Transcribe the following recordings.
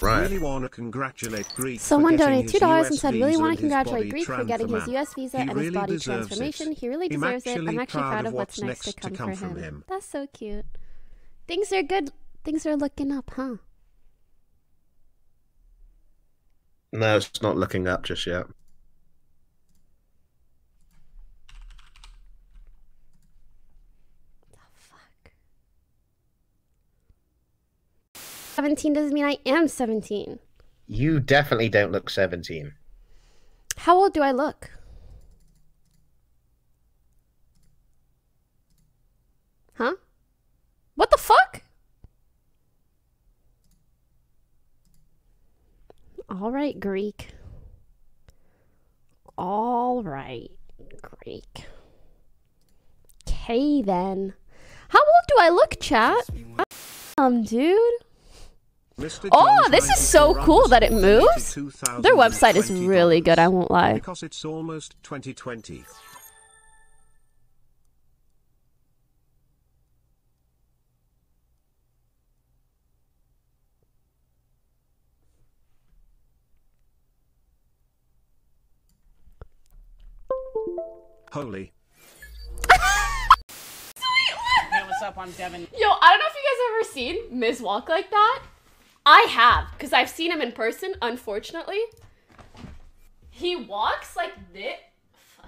Right. Really want to congratulate Greek. Someone donated $2 $2 and said, really want to congratulate Greek for getting his US visa and his body transformation. He really deserves it. I'm actually proud of what's next to come for him. That's so cute. Things are good. Things are looking up, huh? No, it's not looking up just yet. The fuck? 17 doesn't mean I am 17. You definitely don't look 17. How old do I look? Huh? What the fuck? All right, Greek. All right, Greek. Okay, then. How old do I look, chat? Dude. Oh, this is so cool that it moves. Their website is really good, I won't lie. Because it's almost 2020. Holy. Hey, what's up? I'm Devin. Yo, I don't know if you guys have ever seen Miz walk like that. I have, because I've seen him in person, unfortunately. He walks like this. Fuck.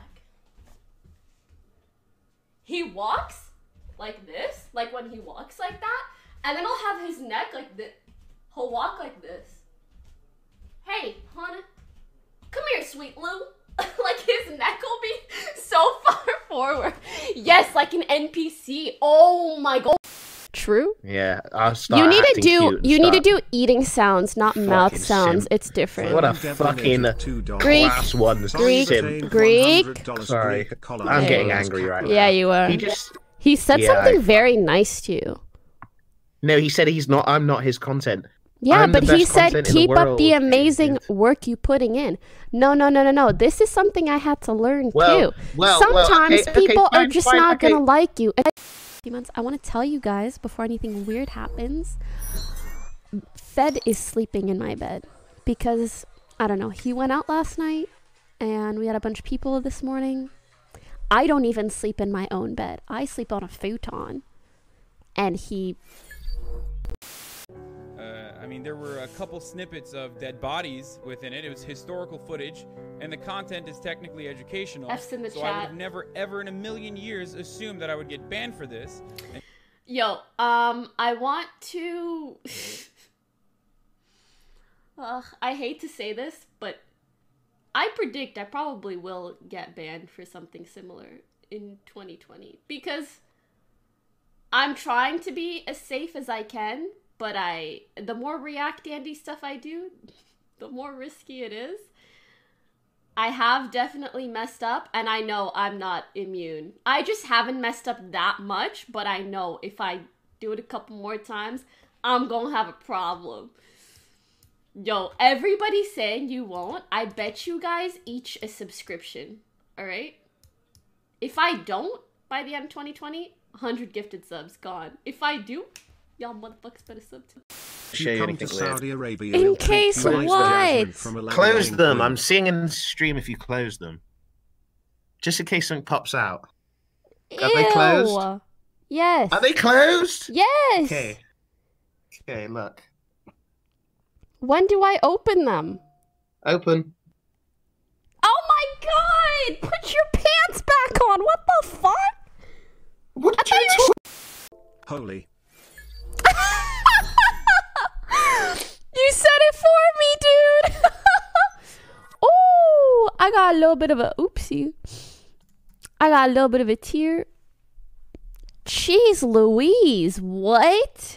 He walks like this, like when he walks like that, and then he'll have his neck like this. He'll walk like this. Hey, honey. Come here, sweet Lou. Like his neck will be so far forward. Yes, like an NPC. Oh my god. True. Yeah, I'll start. You need to do eating sounds, not mouth sounds. It's different. What a fucking Greek. class one Greek. sim. Greek. Sorry, I'm getting angry right now. Yeah, you are. He said something very nice to you. No, he said he's not. I'm not his content. Yeah, but he said keep up the amazing work you putting in. No. This is something I had to learn too. Sometimes people are just not gonna like you. Months, I want to tell you guys before anything weird happens. Fed is sleeping in my bed because I don't know. He went out last night, and we had a bunch of people this morning. I don't even sleep in my own bed. I sleep on a futon, and he. I mean, there were a couple snippets of dead bodies within it. It was historical footage, and the content is technically educational. F's in the so chat. I would have never, ever in a million years assumed that I would get banned for this. Yo, I want to... I hate to say this, but I predict I probably will get banned for something similar in 2020. Because I'm trying to be as safe as I can, but the more React Andy stuff I do, the more risky it is. I have definitely messed up, and I know I'm not immune. I just haven't messed up that much, but I know if I do it a couple more times, I'm gonna have a problem. Yo, everybody's saying you won't. I bet you guys each a subscription, alright? If I don't, by the end of 2020, 100 gifted subs gone. If I do, y'all motherfuckers better sub too. Come to Saudi Arabia, in case what? Close them. I'm seeing in the stream if you close them. Just in case something pops out. Are they closed? Yes. Are they closed? Yes. Okay. Okay, look. When do I open them? Open. Oh my god! Put your pants back on! What the fuck? What did you Holy. You said it for me, dude! Oh, I got a little bit of a oopsie. I got a little bit of a tear. Jeez Louise, what?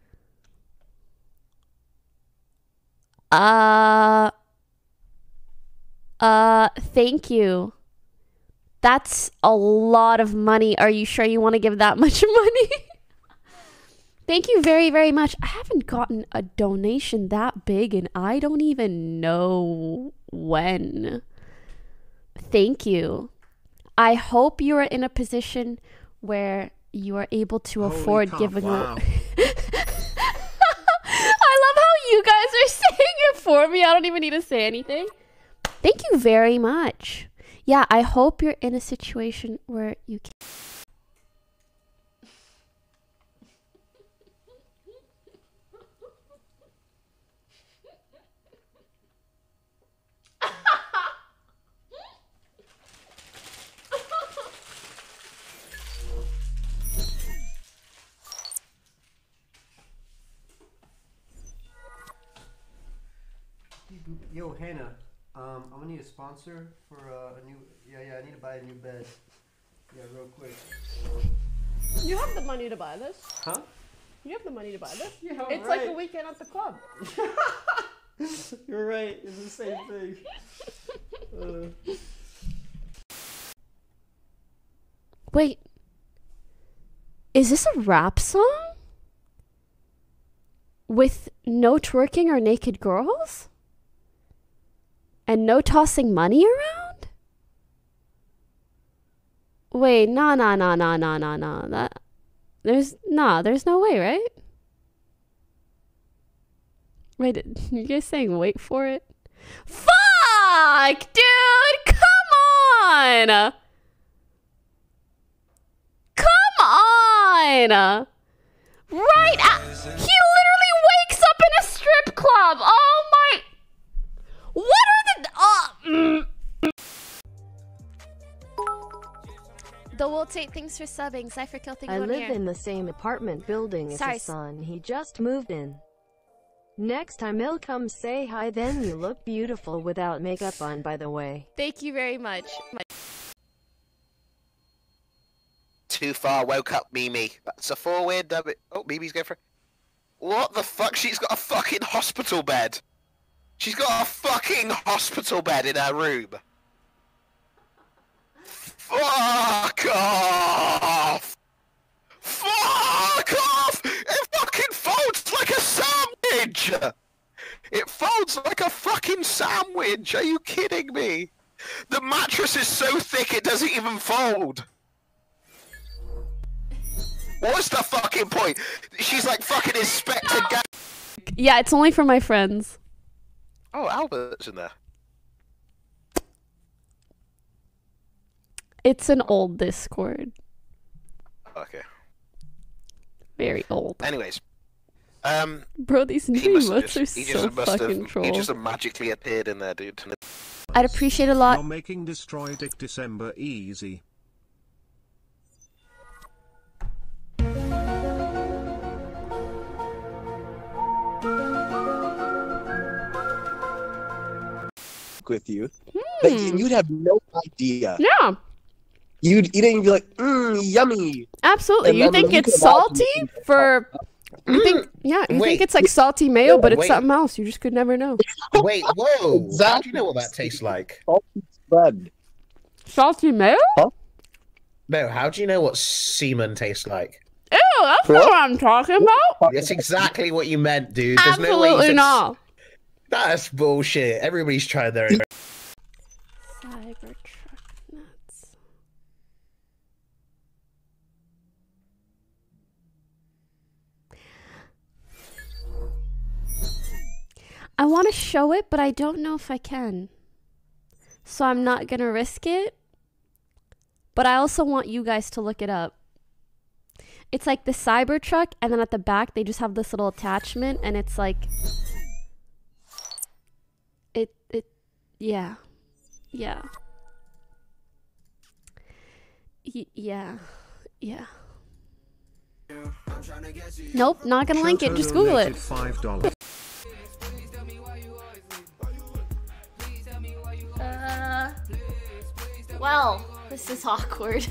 Thank you. That's a lot of money. Are you sure you want to give that much money? Thank you very, very much. I haven't gotten a donation that big and I don't even know when. Thank you. I hope you are in a position where you are able to afford giving away. I love how You guys are saying it for me. I don't even need to say anything. Thank you very much. Yeah, I hope you're in a situation where you can. Yo, Hannah, I'm gonna need a sponsor for a new. Yeah, I need to buy a new bed. Yeah, real quick. You have the money to buy this? Huh? You have the money to buy this? Yeah, it's right. like a weekend at the club. You're right. It's the same thing. Wait. Is this a rap song? With no twerking or naked girls? And no tossing money around? Wait, no. There's no way, right? Wait, you guys saying wait for it? Fuck, dude, come on! Come on! Right at, he literally wakes up in a strip club. Oh my, what are the, The Wolt 8, thanks for subbing. Cypher Kill, thank you. I live in the same apartment building as his son. He just moved in. Next time he'll come say hi, then you look beautiful without makeup on, by the way. Thank you very much. Too far, woke up Mimi. That's a forward. Oh, Mimi's going for it. What the fuck? She's got a fucking hospital bed. She's got a fucking hospital bed in her room. Fuck off! Fuck off! It fucking folds like a sandwich! It folds like a fucking sandwich! Are you kidding me? The mattress is so thick it doesn't even fold! What's the fucking point? She's like fucking Inspector Gadget. Yeah, it's only for my friends. Oh, Albert's in there. It's an old Discord. Okay. Very old. Anyways. Bro, these new emotes are so fucking troll. He just magically appeared in there, dude. I'd appreciate a lot. You're making Destroy Dick December easy. With you, but you'd have no idea. Yeah. You'd eat it and be like, yummy. Absolutely. You think it's salty for... You think, yeah, you think it's like salty mayo, but it's something else. You just could never know. Wait, whoa. Exactly. How do you know what that tastes like? Salty spread. Salty mayo? Huh? No, how do you know what semen tastes like? Ew, that's not what I'm talking about. That's exactly what you meant, dude. There's Absolutely no way not. That's bullshit. Everybody's tried their own. Cybertruck nuts. I want to show it, but I don't know if I can. So I'm not going to risk it. But I also want you guys to look it up. It's like the Cybertruck, and then at the back, they just have this little attachment, and it's like... Yeah. Yeah. Yeah. Nope, not gonna link it. Just Google it. $5. Well, this is awkward.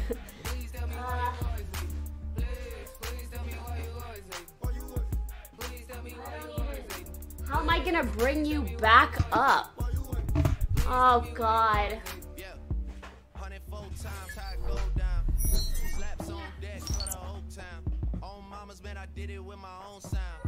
How am I gonna bring you back up? Oh God. Slaps on deck for the whole time. On mama's man, I did it with my own sound.